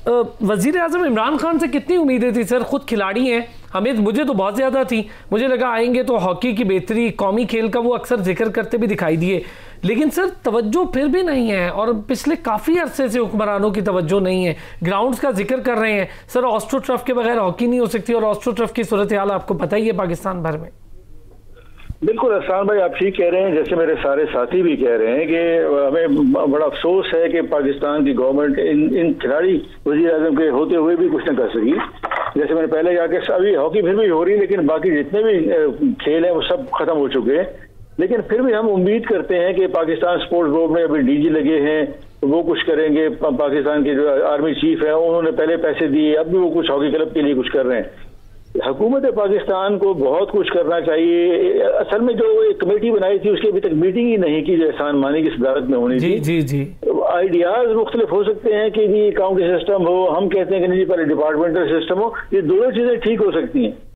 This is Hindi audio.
वजीर आजम इमरान खान से कितनी उम्मीदें थी सर? खुद खिलाड़ी हैं, मुझे तो बहुत ज़्यादा थी। मुझे लगा आएंगे तो हॉकी की बेहतरी, कौमी खेल का वो अक्सर जिक्र करते भी दिखाई दिए, लेकिन सर तवज्जो फिर भी नहीं है और पिछले काफ़ी अरसे से हुक्मरानों की तवज्जो नहीं है। ग्राउंड्स का जिक्र कर रहे हैं सर, ऑस्ट्रो टर्फ के बगैर हॉकी नहीं हो सकती और ऑस्ट्रो टर्फ की सूरत हाल आपको पता ही है पाकिस्तान भर में। बिल्कुल अहसान भाई, आप ठीक कह रहे हैं, जैसे मेरे सारे साथी भी कह रहे हैं कि हमें बड़ा अफसोस है कि पाकिस्तान की गवर्नमेंट इन खिलाड़ी वजीर आजम के होते हुए भी कुछ न कर सकी। जैसे मैंने पहले कहा कि अभी हॉकी फिर भी हो रही है, लेकिन बाकी जितने भी खेल हैं वो सब खत्म हो चुके हैं। लेकिन फिर भी हम उम्मीद करते हैं कि पाकिस्तान स्पोर्ट्स बोर्ड में अभी डीजी लगे हैं, वो कुछ करेंगे। पाकिस्तान के जो आर्मी चीफ है उन्होंने पहले पैसे दिए, अब भी वो कुछ हॉकी क्लब के लिए कुछ कर रहे हैं। हुकूमत पाकिस्तान को बहुत कुछ करना चाहिए। असल में जो एक कमेटी बनाई थी उसकी अभी तक मीटिंग ही नहीं की, जो एहसान मानी की सदारत में होनी थी। जी जी। आइडियाज मुख्तलिफ हो सकते हैं कि जी काउंटी सिस्टम हो, हम कहते हैं कि नहीं पहले डिपार्टमेंटल सिस्टम हो, ये दोनों चीजें ठीक हो सकती हैं।